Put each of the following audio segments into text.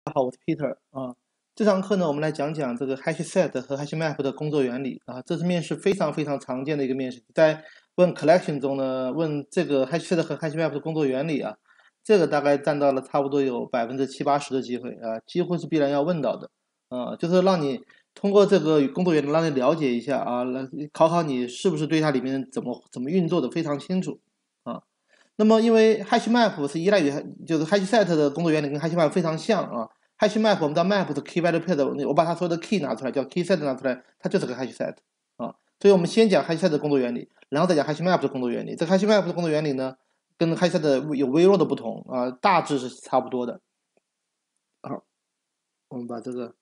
好，我是 Peter 啊。这堂课呢，我们来讲讲这个 HashSet 和 HashMap 的工作原理啊。这是面试非常非常常见的一个面试，在问 collection 中呢，问这个 HashSet 和 HashMap 的工作原理啊，这个大概占到了差不多有70%-80%的机会啊，几乎是必然要问到的啊。就是让你通过这个工作原理，让你了解一下啊，来考考你是不是对它里面怎么运作的非常清楚啊。那么因为 HashMap 是依赖于就是 HashSet 的工作原理跟 HashMap 非常像啊。HashMap 我们知道 map 是 key value pair， 我把它所有的 key 拿出来，叫 keyset 拿出来，它就是个 HashSet 啊。所以我们先讲 HashSet 的工作原理，然后再讲 HashMap 的工作原理。这个 HashMap 的工作原理呢，跟 HashSet 有微弱的不同啊，大致是差不多的。好，我们把这个，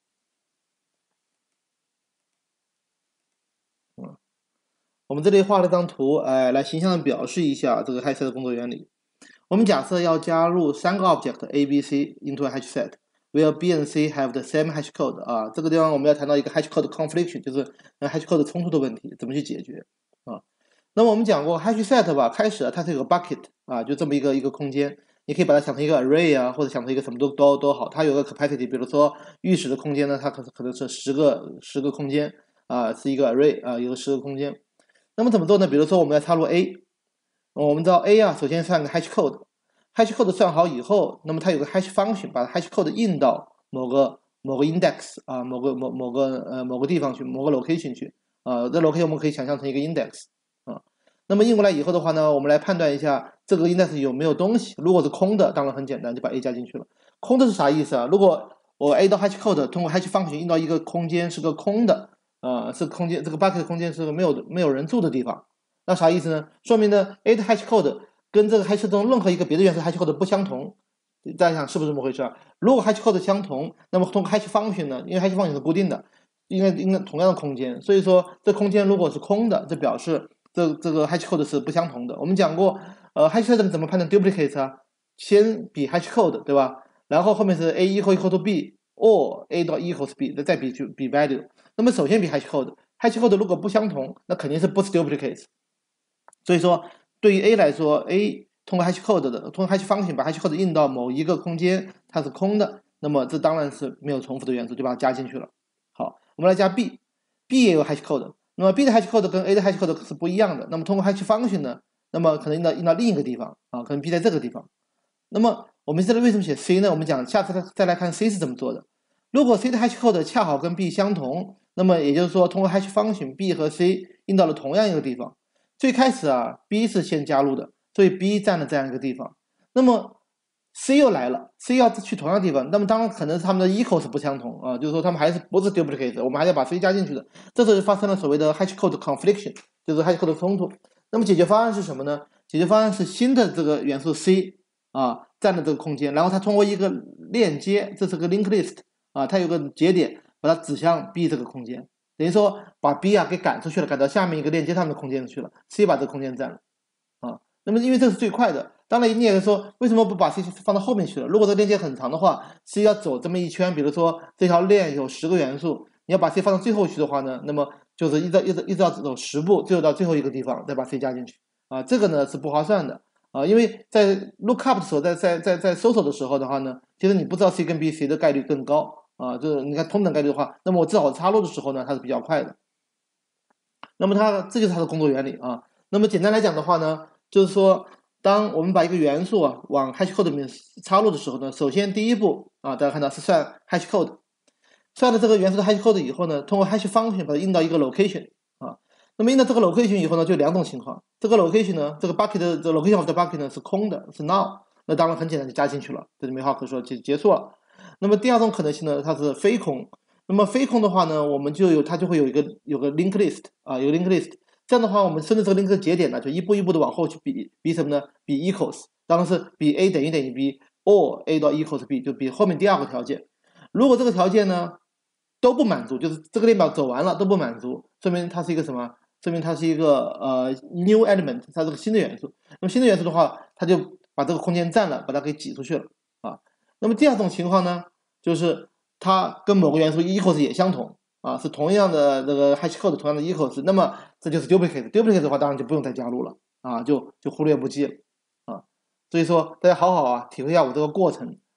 我们这里画了张图，来形象的表示一下这个 HashSet 的工作原理。我们假设要加入3个 object A、B、C into a HashSet。Where B and C have the same hash code 啊，这个地方我们要谈到一个 hash code confliction， 就是hash code 冲突的问题，怎么去解决啊？那么我们讲过 HashSet 吧，开始它是有个 bucket 啊，就这么一个空间，你可以把它想成一个 array 啊，或者想成一个什么都好，它有个 capacity， 比如说预使的空间呢，它可能是10个空间啊，是一个 array 啊，有10个空间。那么怎么做呢？比如说我们要插入 A， 我们知道 A 啊，首先算个 hash code。hash code 算好以后，那么它有个 hash function， 把 hash code 印到某个 index 啊，某个地方去，某个 location 去啊。这 location 我们可以想象成一个 index 啊。那么印过来以后的话呢，我们来判断一下这个 index 有没有东西。如果是空的，当然很简单，就把 A 加进去了。空的是啥意思啊？如果我 A 到 hash code 通过 hash function 印到一个空间是个空的是空间，这个 bucket 空间是个没有人住的地方，那啥意思呢？说明呢 A 的 hash code 跟这个 hash 中任何一个别的元素 hash code 不相同。大家想是不是这么回事啊？如果 hash code 相同，那么通过 hash function 呢，因为 hash function 是固定的，应该同样的空间，所以说这空间如果是空的，这表示这个 hash code 是不相同的。我们讲过HashSet 怎么判断 duplicate 啊？先比 hash code 对吧？然后后面是 A equal to B or A 到 equals B， 再比 value。那么首先比 hash code，hash code 如果不相同，那肯定是不是 duplicate。所以说，对于 A 来说 ，A 通过 hash code 的，通过 hash function 把 hash code 印到某一个空间，它是空的，那么这当然是没有重复的元素，就把它加进去了。好，我们来加 B，B 也有 hash code，那么 B 的 hash code 跟 A 的 hash code 是不一样的。那么通过 hash function 呢，那么可能印到另一个地方啊，可能 B 在这个地方。那么我们这里为什么写 C 呢？我们讲下次再来看 C 是怎么做的。如果 C 的 hash code 恰好跟 B 相同，那么也就是说通过 hash function B 和 C 印到了同样一个地方。最开始啊 B 是先加入的，所以 B 占了这样一个地方。那么 C 又来了 ，C 要去同样地方，那么当然可能是他们的 equal 是不相同啊，就是说他们还是不是 duplicate， 我们还要把 C 加进去的。这时候就发生了所谓的 hash code confliction， 就是 hash code 冲突。那么解决方案是什么呢？解决方案是新的这个元素 C 啊占了这个空间，然后它通过一个链接，这是个 linked list 啊，它有个节点把它指向 B 这个空间。等于说把 B 啊给赶出去了，赶到下面一个链接上面的空间去了 ，C 把这个空间占了啊。那么因为这是最快的，当然你也说为什么不把 C 放到后面去了？如果这个链接很长的话，C 要走这么一圈，比如说这条链有10个元素，你要把 C 放到最后去的话呢，那么就是一直要走10步，最后到最后一个地方再把 C 加进去啊，这个呢是不划算的啊，因为在 lookup 的时候，在搜索的时候的话呢，其实你不知道 C 跟 B 谁的概率更高。啊，就是你看同等概率的话，那么我至少插入的时候呢，它是比较快的。那么这就是它的工作原理啊。那么简单来讲的话呢，就是说，当我们把一个元素啊往 hash code 里面插入的时候呢，首先第一步啊，大家看到是算 hash code，算了这个元素的 hash code 以后呢，通过 hash function 把它印到一个 location 啊。那么印到这个 location 以后呢，就两种情况，这个 location 呢，这个 bucket 的这个 location of the bucket 呢是空的，是 null，那当然很简单就加进去了，这就没话可说，就结束了。那么第二种可能性呢，它是非空。那么非空的话呢，我们它就会有个 link list 啊，有个 link list。这样的话，我们顺着这个 link 节点呢，就一步一步的往后去比什么呢？比 equals，当然是比 a 等于 b or a 到 equals b， 就比后面第二个条件。如果这个条件呢都不满足，就是这个列表走完了都不满足，说明它是一个什么？说明它是一个new element， 它是个新的元素。那么新的元素的话，它就把这个空间占了，把它给挤出去了啊。那么第二种情况呢，就是它跟某个元素 equals 也相同啊，是同样的这个 hash code 同样的 equals， 那么这就是 duplicate。duplicate 的话，当然就不用再加入了啊，就忽略不计了啊。所以说大家好好啊体会一下我这个过程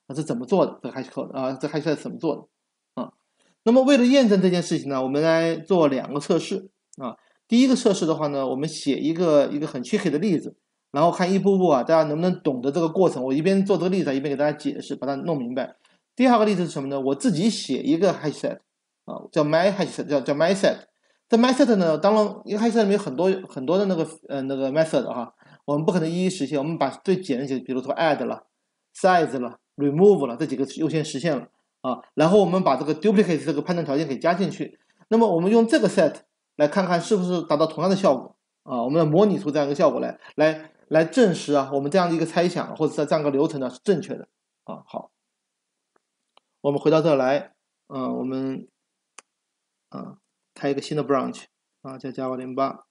是怎么做的，这个 hash code 这 hash set 怎么做的啊？那么为了验证这件事情呢，我们来做2个测试啊。第一个测试的话呢，我们写一个很 tricky 的例子，然后看一步步大家能不能懂得这个过程。我一边做这个例子，一边给大家解释，把它弄明白。第二个例子是什么呢？我自己写一个 hash set 叫 my hash set，叫 my set。这 my set 呢，当然一个 hash set 里面有很多的那个 method 我们不可能一一实现，我们把最简单的，比如说 add 了、size 了、remove 了这几个优先实现了然后我们把这个 duplicate 这个判断条件给加进去。那么我们用这个 set 来看看是不是达到同样的效果我们要模拟出这样一个效果来证实我们这样的一个猜想或者是这样一个流程呢是正确的好，我们回到这儿来我们开一个新的 branch 叫 Java 08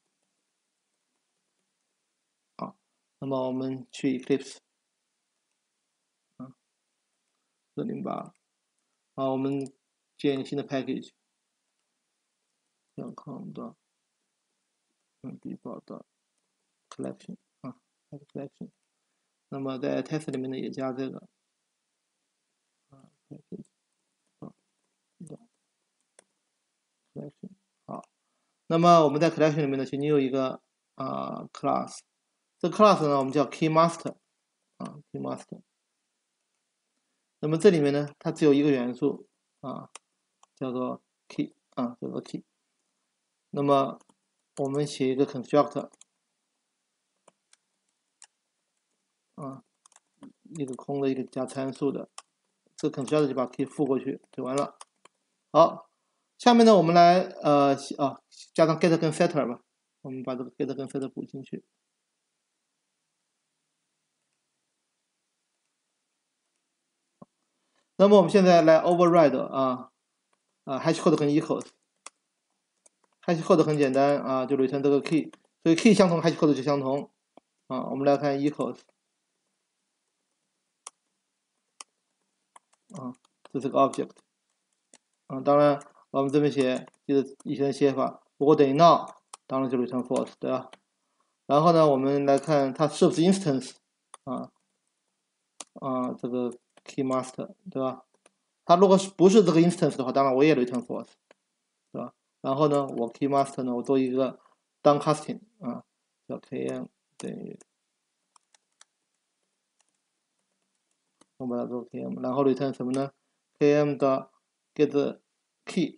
那么我们去 Eclipse 08我们建一个新的 package 叫 com 的default 的 collection collection 那么在 test 里面呢也加这个package collection 好，那么我们在 collection 里面呢，其实你有一个class， 这个 class 呢我们叫 key master key master。那么这里面呢，它只有一个元素叫做 key 叫做 key。那么我们写一个 constructor 一个空的一个加参数的，这个 constructor 就把 key 附过去就完了。好，下面呢我们来加上 get 跟 setter 吧，我们把这个 get 跟 setter 补进去。那么我们现在来 override hash code 跟 equals。hash code 很简单就 return 这个 key， 所以 key 相同 hash code 就相同我们来看 equals 这是个 object 当然我们这边写就是以前的写法，如果等于 now 当然就 return false 对吧？然后呢我们来看它是不是 instance 这个 key master 对吧？它如果不是这个 instance 的话，当然我也 return false 对吧？然后呢我 key master 呢我做一个 down casting 叫 km 等于我把它做 km， 然后 return 什么呢 ？km 的 get key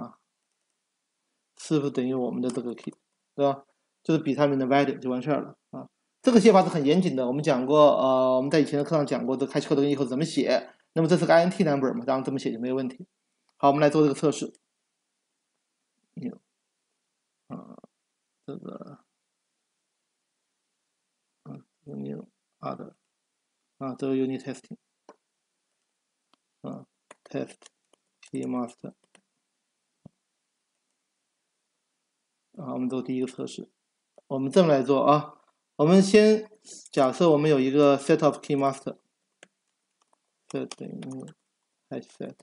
是不是等于我们的这个 key 对吧？就是比它们的 value 就完事儿了这个写法是很严谨的，我们讲过我们在以前的课上讲过这个 hash code 跟 equals 怎么写。那么这是个 int number 嘛，当然这么写就没有问题。好，我们来做这个测试。这个new other 这个 unit testing test key master 我们做第一个测试。我们这么来做我们先假设我们有一个 set of key master set 等于 hash set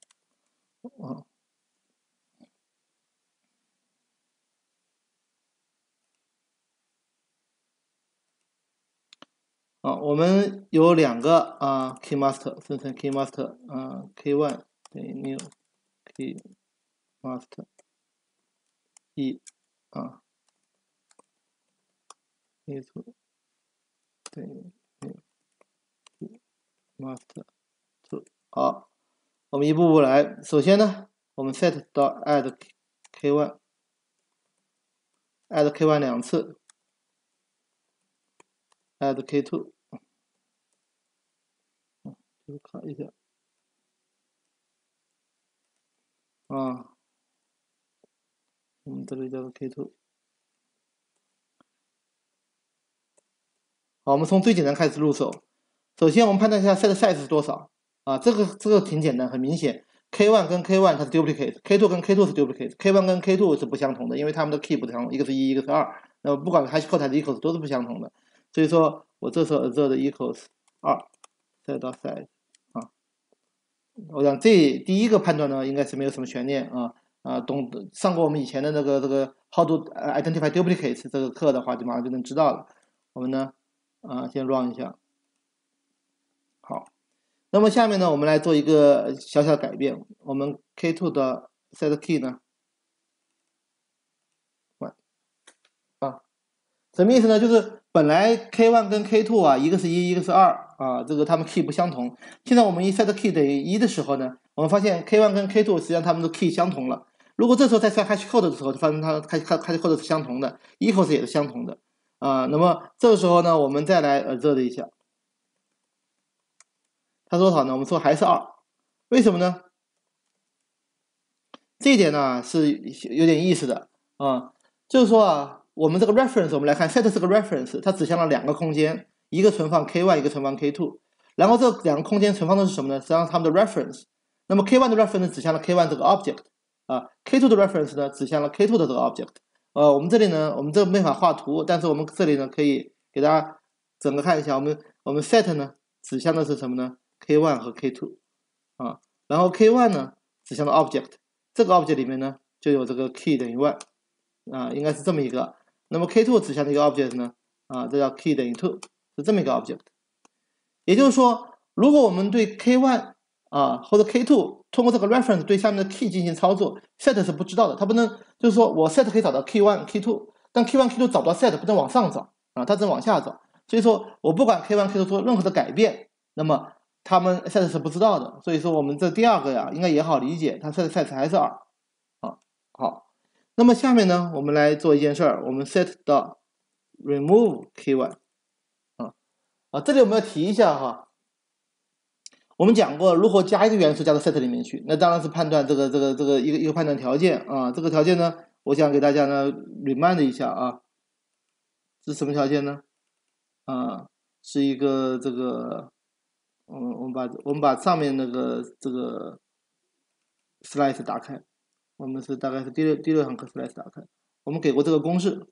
我们有2个key master 生成 key master k1 等于 new key master 1k2 等于 new key master 2。好，我们一步步来。首先呢，我们 set 到 add k1 add k1 2次 add k2看一下我们这里叫做 k2。好，我们从最简单开始入手。首先我们判断一下 set size 是多少这个挺简单，很明显 ，k1 跟 k1 它是 duplicate，k2 跟 k2 是 duplicate，k1 跟 k2 是不相同的，因为它们的 key 不相同，一个是1，一个是2。那么不管 hash code 还是 equals 都是不相同的。所以说我这时候 assert equals 2 set 到 size 我想这第一个判断呢应该是没有什么悬念上过我们以前的这个 how to identify duplicates 这个课的话，就马上就能知道了。我们呢先 run 一下。好， 那么下面呢，我们来做一个小小的改变，我们 K2 的 set key 呢，什么意思呢？就是本来 K1 跟 K2 啊，一个是1，一个是2啊，这个它们 key 不相同。现在我们一 set key 等于1的时候呢，我们发现 K1 跟 K2 实际上它们的 key 相同了。如果这时候再set hash code 的时候，就发现它hash code 是相同的 ，equals 也是相同的啊。那么这个时候呢，我们再来observe一下，它多少呢？我们说还是2，为什么呢？这一点呢是有点意思的啊，就是说啊，我们这个 reference 我们来看 set 是个 reference， 它指向了2个空间，一个存放 K1， 一个存放 K2， 然后这2个空间存放的是什么呢？实际上它们的 reference。那么 K1 的 reference 指向了 K1 这个 object 啊 ，K2 的 reference 呢指向了 K2 的这个 object。我们这里呢，我们这个没法画图，但是我们这里呢可以给大家整个看一下，我们 set 呢指向的是什么呢 ？K1 和 K2 啊，然后 K1 呢指向了 object。这个 object 里面呢，就有这个 key 等于 1啊，应该是这么一个。那么 K2 指向的一个 object 呢，啊，这叫 key 等于 2，是这么一个 object。也就是说，如果我们对 K1 啊或者 K2 通过这个 reference 对下面的 key 进行操作 ，set 是不知道的，它不能就是说我 set 可以找到 K1、K2，但 K1、K2 找不到 set， 不能往上找啊，它只能往下找。所以说我不管 K1、K2 做任何的改变，那么他们 set 是不知道的，所以说我们这第二个呀，应该也好理解，它 set 还是2啊。好，那么下面呢，我们来做一件事儿，我们 set 到 remove K1 这里我们要提一下哈，我们讲过如何加一个元素加到 set 里面去，那当然是判断这个一个判断条件啊，这个条件呢，我想给大家呢 remind 一下啊，是什么条件呢？啊，是一个这个。我们把上面那个这个 slice 打开，我们是大概是第六堂课 slice 打开，我们给过这个公式，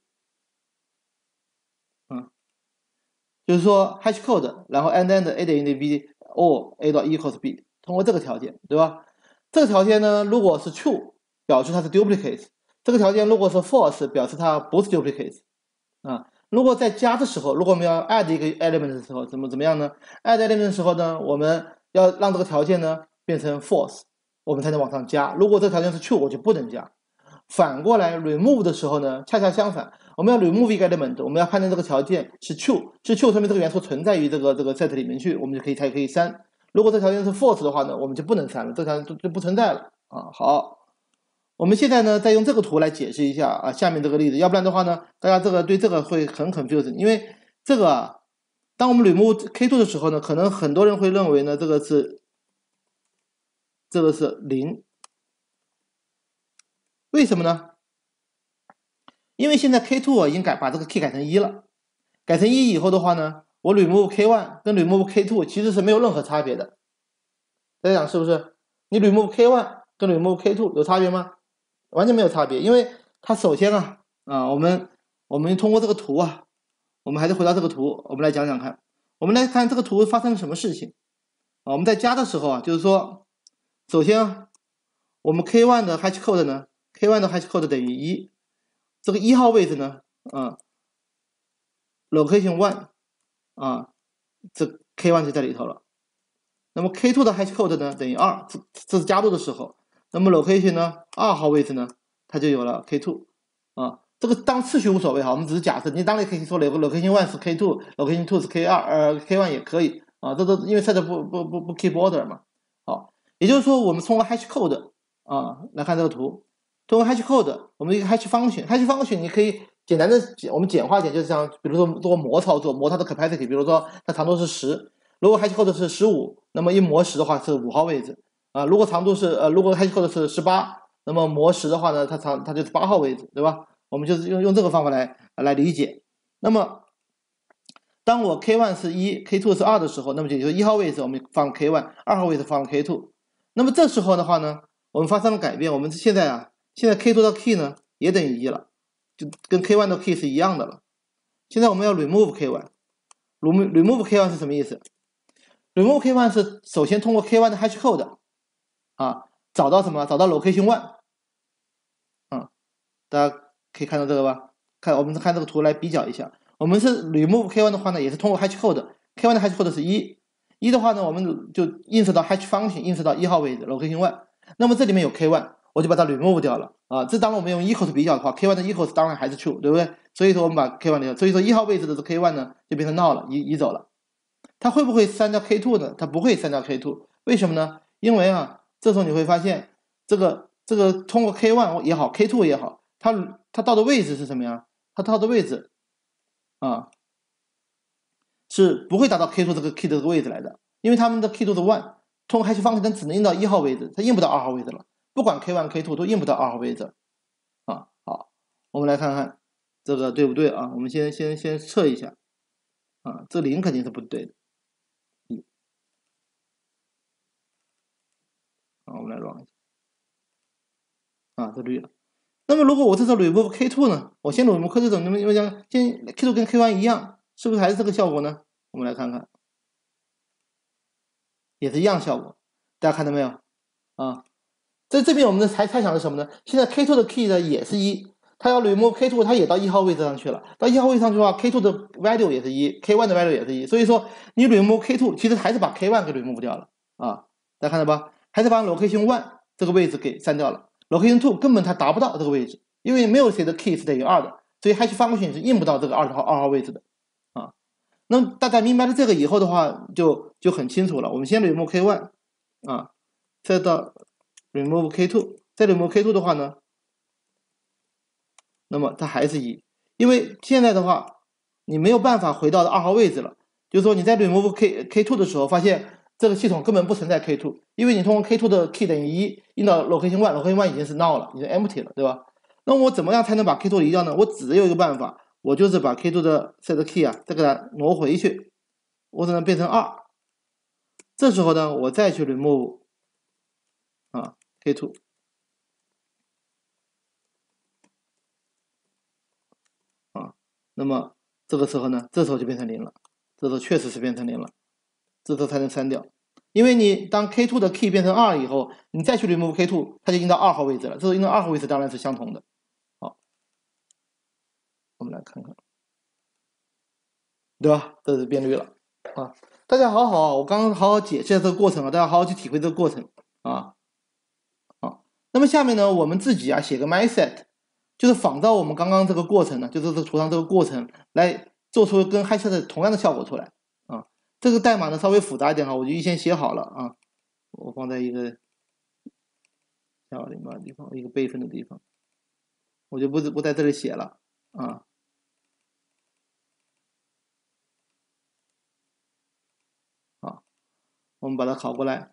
就是说 hash code， 然后 a等于 b or a 到 equals b， 通过这个条件，对吧？这个条件呢，如果是 true， 表示它是 duplicate， 这个条件如果是 false， 表示它不是 duplicate 啊。如果在加的时候，如果我们要 add 一个 element 的时候，怎么样呢 ？add element 的时候呢，我们要让这个条件呢变成 false， 我们才能往上加。如果这个条件是 true， 我就不能加。反过来 remove 的时候呢，恰恰相反，我们要 remove 一个 element， 我们要判断这个条件是 true， 是 true 说明这个元素存在于这个 set 里面去，我们才可以删。如果这条件是 false 的话呢，我们就不能删了，这条件就不存在了啊。好。我们现在呢，再用这个图来解释一下啊，下面这个例子，要不然的话呢，大家对这个会很 confused， 因为这个啊，当我们 remove K2 的时候呢，可能很多人会认为呢，这个是0，为什么呢？因为现在 K2 啊已经把这个 key 改成1了，改成1以后的话呢，我 remove K1 跟 remove K2 其实是没有任何差别的，大家讲是不是？你 remove K1 跟 remove K2 有差别吗？完全没有差别，因为它首先我们通过这个图啊，我们还是回到这个图，我们来讲讲看。我们来看这个图发生了什么事情啊？我们在加的时候啊，就是说，首先我们 K1 的 hash code 呢 ，K1 的 hash code 等于1，这个1号位置呢，location 1这 K1 就在里头了。那么 K2 的 hash code 呢等于2，这是加入的时候。那么 location 呢2号位置呢，它就有了 K2 这个当次序无所谓哈，我们只是假设，你当然可以说location 1是 K2，location 2是 K2，K1 也可以啊，这都因为 set 不 keep order 嘛。好，也就是说我们通过 hash code 来看这个图，通过 hash code， 我们一个 hash function，hash function 你可以简单的我们简化一点，就是像比如说做模操作，模它的 capacity， 比如说它长度是10，如果 hash code 是15，那么一模10的话是5号位置啊，如果长度是如果 hash code 是18，那么模10的话呢，它就是8号位置，对吧？我们就是用这个方法来理解。那么，当我 K1 是1，K2 是2的时候，那么也就是1号位置我们放 K1，2号位置放 K2。那么这时候的话呢，我们发生了改变，我们现在K2 的 key 呢也等于1了，就跟 K1 的 key 是一样的了。现在我们要 remove K1，remove K1 是什么意思？remove K1 是首先通过 K1 的 hash code 找到什么？找到 location 1大家可以看到这个吧？我们看这个图来比较一下。我们是 remove K1 的话呢，也是通过 hash code，K1 的 hash code 是1 1的话呢，我们就映射到 hash function， 映射到1号位置 location 1。那么这里面有 k1， 我就把它 remove 掉了啊。这当然我们用 equals 比较的话 ，k1 的 equals 当然还是 true， 对不对？所以说我们把 k1 掉，所以说1号位置的 k1 呢就变成 null 了，移走了。它会不会删掉 k2 呢？它不会删掉 k2， 为什么呢？因为啊，这时候你会发现这个通过 k1 也好 ，k2 也好，它到的位置是什么呀？它到的位置啊是不会达到 k2 这个 key 的这个位置来的，因为他们的 key 都是 1， 通过 hash function 它只能印到1号位置，它印不到2号位置了。不管 k1、k2 都印不到2号位置啊。好，我们来看看这个对不对啊？我们先测一下啊，这0肯定是不对的。我们来 run 一下啊，这绿了。那么如果我这时候 remove k2 呢？我先 remove k2 怎么因为先 k2 跟 k1 一样，是不是还是这个效果呢？我们来看看，也是一样效果，大家看到没有啊？在这边我们的猜想是什么呢？现在 k2 的 key 呢也是1，它要 remove k2， 它也到1号位置上去了。到1号位置上去的话 ，k2 的 value 也是1，k1 的 value 也是1，所以说你 remove k2 其实还是把 k1 给 remove 掉了啊，大家看到吧？还是把 location 1这个位置给删掉了。location 2根本它达不到这个位置，因为没有谁的 key 是等于2的，所以 hash function 是印不到这个2号位置的啊。那么大家明白了这个以后的话，就很清楚了。我们先 remove k1 啊，再到 remove k2， 再 remove k2 的话呢，那么它还是1，因为现在的话你没有办法回到2号位置了。就是说你在 remove k2 的时候，发现这个系统根本不存在 k2， 因为你通过 k2 的 key 等于1印到 location 1，location 1已经是 null 了，已经 empty 了，对吧？那我怎么样才能把 k2 移掉呢？我只有一个办法，我就是把 k2 的 set key 啊，再给它挪回去，我只能变成2。这时候呢，我再去 remove 啊 k2。那么这个时候呢，这时候就变成0了，这时候确实是变成0了，这时候才能删掉。因为你当 k2 的 key 变成2以后，你再去 remove k2， 它就印到2号位置了，这时候印到2号位置当然是相同的。好，我们来看看，对吧？这是变绿了啊！大家好，我刚刚好好解释一下这个过程啊，大家好好去体会这个过程啊。好，那么下面呢，我们自己啊写个 myset。就是仿照我们刚刚这个过程呢，就是这图上这个过程来做出跟 hash 同样的效果出来啊。这个代码呢稍微复杂一点哈，我就预先写好了啊，我放在一个小的地方，一个备份的地方，我就不在这里写了啊。好，我们把它拷过来，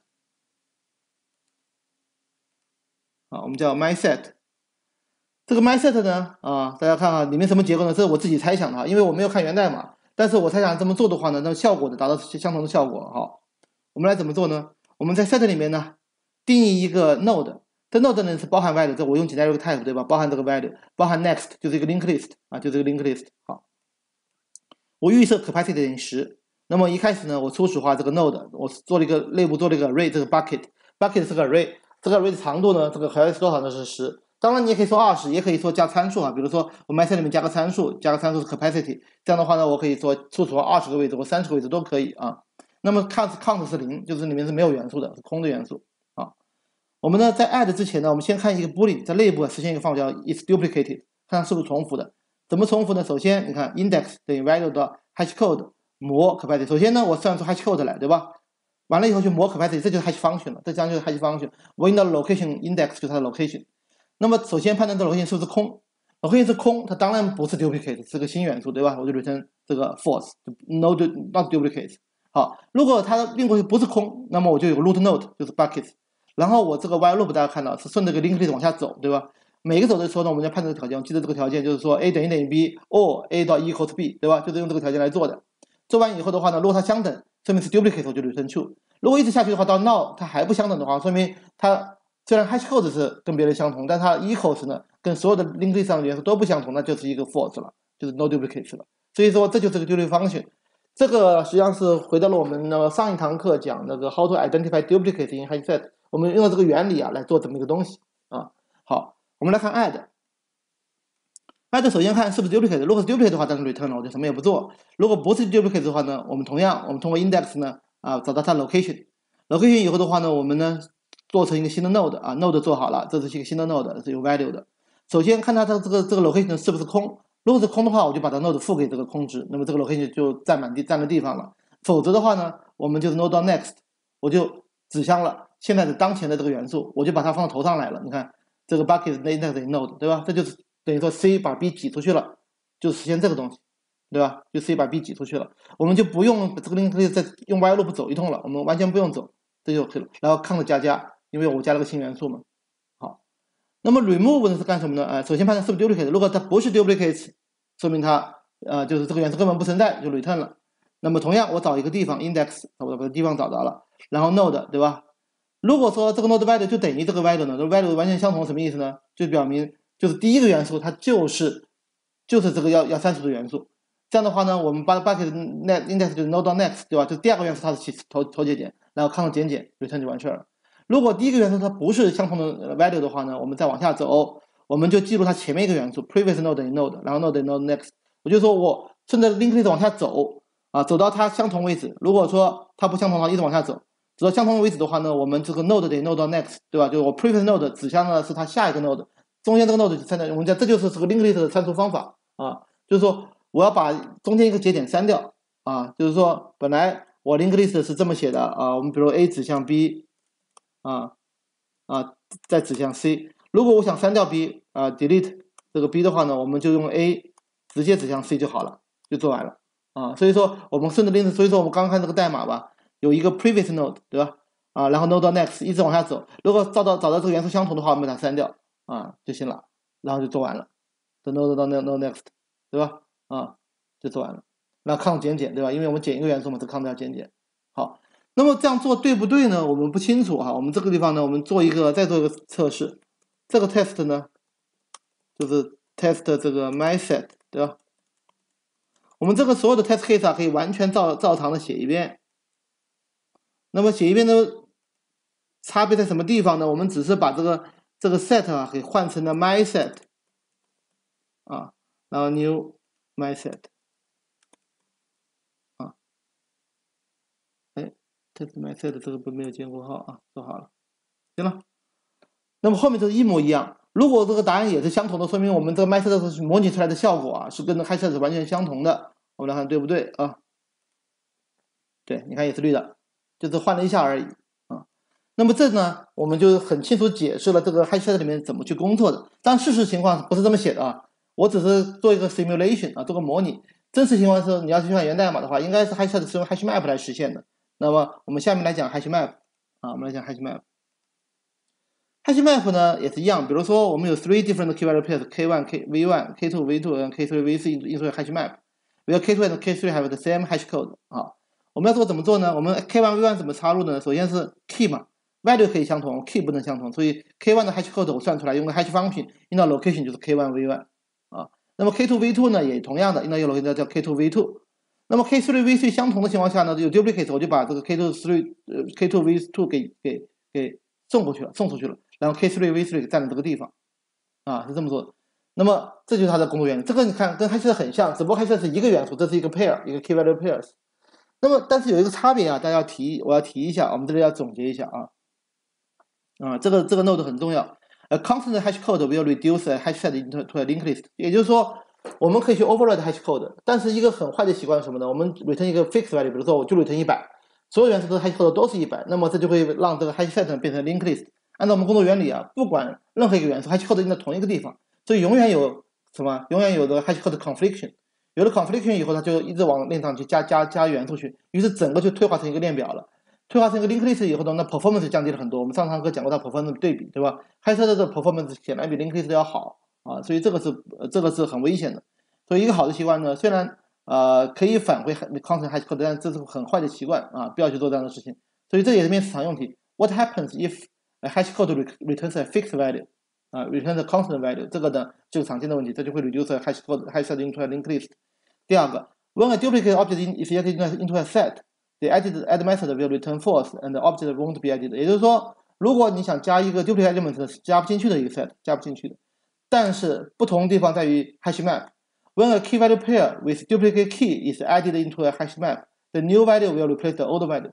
好，我们叫 myset。这个 myset 呢，大家看啊，里面什么结构呢？这是我自己猜想的哈，因为我没有看源代码，但是我猜想这么做的话呢，那效果达到相同的效果哈。我们来怎么做呢？我们在 set 里面呢，定义一个 node， 这 node 呢是包含 value， 这我用 generic type 对吧？包含这个 value， 包含 next 就是一个 linked list 啊，就是一个 linked list。好，我预设 capacity 等于10。那么一开始呢，我初始化这个 node， 我做了一个内部做了一个 array， 这个 bucket 是个 array， 这个 array 的长度呢，这个 capacity 多少呢？是10。当然你也可以说20，也可以说加参数啊，比如说我 myset 里面加个参数是 capacity， 这样的话呢，我可以说初始化20个位置或30个位置都可以啊。那么 count 是0，就是里面是没有元素的，是空的元素啊。我们呢在 add 之前呢，我们先看一个 boolean， 在内部实现一个范围叫 is duplicated， 看看是不是重复的。怎么重复呢？首先你看 index 等于 value 的 hashcode 模 capacity。首先呢，我算出 hashcode 来，对吧？完了以后去模 capacity， 这就是 hash function 了，这将就是 hash function。我印到 location index 就是它的 location。那么首先判断这 location 是不是空 ，location 是空，它当然不是 duplicate， 是个新元素，对吧？我就 return 这个 false， no not duplicate。好，如果它并不是空，那么我就有个 root node， 就是 bucket。然后我这个 while loop 大家看到是顺着这个 linked list 往下走，对吧？每个走的时候呢，我们要判断这个条件，记得这个条件就是说 a 等于 b or a 到 equals b， 对吧？就是用这个条件来做的。做完以后的话呢，如果它相等，说明是 duplicate， 我就 return true。如果一直下去的话，到 now 它还不相等的话，说明它虽然 hashcode 是跟别人相同，但它 equals 呢跟所有的 linked list 上的元素都不相同，那就是一个 false 了，就是 no duplicate 了。所以说这就是个 duplicate function。这个实际上是回到了我们上一堂课讲那个 how to identify duplicate in hashset， 我们用了这个原理啊来做这么一个东西啊。好，我们来看 add 首先看是不是 duplicate， 如果是 duplicate 的话，当然 return 了，我就什么也不做。如果不是 duplicate 的话呢，我们通过 index 呢找到它 location 以后的话呢，我们呢做成一个新的 node node 做好了，这是一个新的 node 是有 value 的。首先看它的这个 location 是不是空，如果是空的话，我就把它 node 赋给这个空值，那么这个 location 就占了地方了。否则的话呢，我们就是 node next， 我就指向了现在的当前的这个元素，我就把它放到头上来了。你看这个 bucket index node 对吧？这就是等于说 C 把 B 挤出去了，就实现这个东西，对吧？就 C 把 B 挤出去了，我们就不用这个 link 再用 while loop 走一通了，我们完全不用走，这就可以了。然后 count 加，因为我加了个新元素嘛。好，那么 remove 呢是干什么呢？首先判断是不是 duplicate， 如果它不是 duplicate， 说明它就是这个元素根本不存在，就 return 了。那么同样，我找一个地方 index， 我把地方找着了，然后 node 对吧？如果说这个 node value 就等于这个 value 呢，这个 value 完全相同，什么意思呢？就表明就是第一个元素它就是这个要30的元素。这样的话呢，我们把 bucket index 就是 node next 对吧？就第二个元素它是头节点，然后 count 减 return 就完事了。如果第一个元素它不是相同的 value 的话呢，我们再往下走，我们就记录它前面一个元素 previous node 等于 node， 然后 node 等于 node next。我就说我顺着 linked list 往下走走到它相同为止。如果说它不相同的话，一直往下走，走到相同为止的话呢，我们这个 node 等于 node next， 对吧？就是我 previous node 指向的是它下一个 node， 中间这个 node 就参照，我们讲这就是这个 linked list 的参数方法就是说我要把中间一个节点删掉就是说本来我 linked list 是这么写的我们比如 A 指向 B 再指向 C。如果我想删掉 B delete 这个 B 的话呢，我们就用 A 直接指向 C 就好了，就做完了所以说我们顺着 link， 所以说我们刚刚看这个代码吧，有一个 previous node 对吧然后 node next 一直往下走，如果找到这个元素相同的话，我们把它删掉就行了，然后就做完了，等 node 到 node next 对吧就做完了。那 count 减对吧？因为我们减一个元素嘛，这 count 要减。好，那么这样做对不对呢？我们不清楚我们这个地方呢，我们再做一个测试。这个 test 呢，就是 test 这个 myset 对吧？我们这个所有的 test case 可以完全照常的写一遍。那么写一遍的差别在什么地方呢？我们只是把这个 set 给换成了 myset 然后 new myset test myset 这个没有间隔号做好了，行了。那么后面就是一模一样。如果这个答案也是相同的，说明我们这个 myset 模拟出来的效果是跟HashiCert 完全相同的。我们来看对不对对，你看也是绿的，就是换了一下而已那么这呢，我们就很清楚解释了这个 HashiCert 里面怎么去工作的。但事实情况不是这么写的我只是做一个 simulation 做个模拟。真实情况是，你要去看源代码的话，应该是 HashiCert 是用 HashMap 来实现的。那么我们下面来讲 HashMap 我们来讲 HashMap。HashMap 呢也是一样，比如说我们有 three different key value pairs K1 V1 K2 V2 and K3 V3 into HashMap。where K2 and K3 have the same hash code 我们要怎么做呢？我们 K1 V1 怎么插入呢？首先是 key 嘛 value 可以相同 key 不能相同，所以 K1 的 hash code 我算出来，用个 hash function 印到 location 就是 K1 V1 那么 K2 V2 呢也同样的，印到一个 location 叫 K2 V2。那么 K3 V3 相同的情况下呢，有 duplicate 我就把这个 K2 V2 给送出去了，然后 K3 V3 给占了这个地方是这么做的。那么这就是它的工作原理。这个你看跟 HashiCert 很像，只不过 HashiCert 是一个元素，这是一个 pair， 一个 key value pairs。那么但是有一个差别大家我要提一下，我们这里要总结一下这个 node 很重要。A constant hash code will reduce a HashiCert into a linked list。也就是说，我们可以去 override hash code， 但是一个很坏的习惯是什么呢？我们 return 一个 fixed value， 比如说我就 return 100，所有元素的 hash code 都是100，那么这就会让这个 HashiCert 变成 linked list。按照我们工作原理不管任何一个元素 hash code 印在同一个地方，所以永远有这个 hash code confliction。有了 confliction 以后，它就一直往链上去加元素去，于是整个就退化成一个链表了。退化成一个 linked list 以后呢，那 performance 降低了很多。我们上堂课讲过它 performance 对比，对吧？HashiCert 的 performance 显然比 linked list 要好所以这个是很危险的。所以一个好的习惯呢，虽然可以返回 constant hash code， 但这是很坏的习惯不要去做这样的事情。所以这也是面市场用题。What happens if a hash code returns a fixed value returns a constant value？ 这个呢就是常见的问题，这就会 reduce a hash code into a linked list。第二个 ，when a duplicate object is added into a set，the add method will return false and the object won't be added。也就是说，如果你想加一个 duplicate element 是加不进去的一个 set， 加不进去的。但是不同地方在于 HashMap。When a key value pair with duplicate key is added into a HashMap，the new value will replace the old value。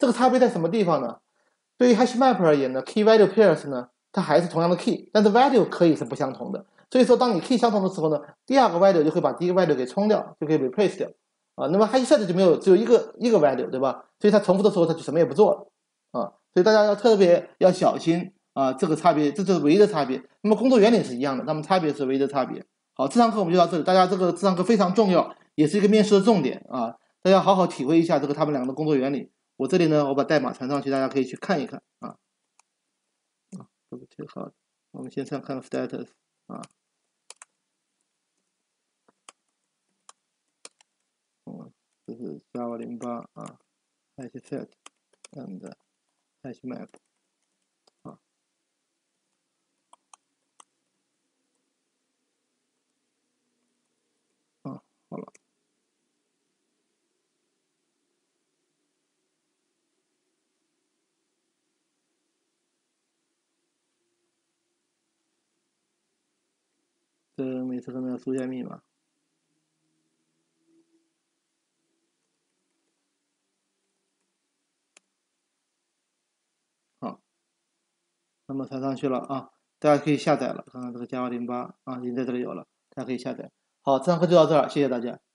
这个差别在什么地方呢？对于 HashMap 而言呢 ，Key Value Pairs 呢，它还是同样的 Key， 但是 Value 可以是不相同的。所以说，当你 Key 相同的时候呢，第二个 Value 就会把第一个 Value 给冲掉，就可以 Replace 掉。那么 HashSet 就没有，只有一个 Value， 对吧？所以它重复的时候，它就什么也不做了。所以大家要特别要小心这个差别，这就是唯一的差别。那么工作原理是一样的，那么差别是唯一的差别。好，这堂课我们就到这里，大家这个这堂课非常重要，也是一个面试的重点大家好好体会一下他们两个的工作原理。我这里呢，我把代码传上去，大家可以去看一看这个好，我们先看看 status 这是 Java 08HashSet and HashMap 好了。这每次可能要输一下密码。好，那么传上去了大家可以下载了，看看这个 Java 08已经在这里有了，大家可以下载。好，这堂课就到这儿，谢谢大家。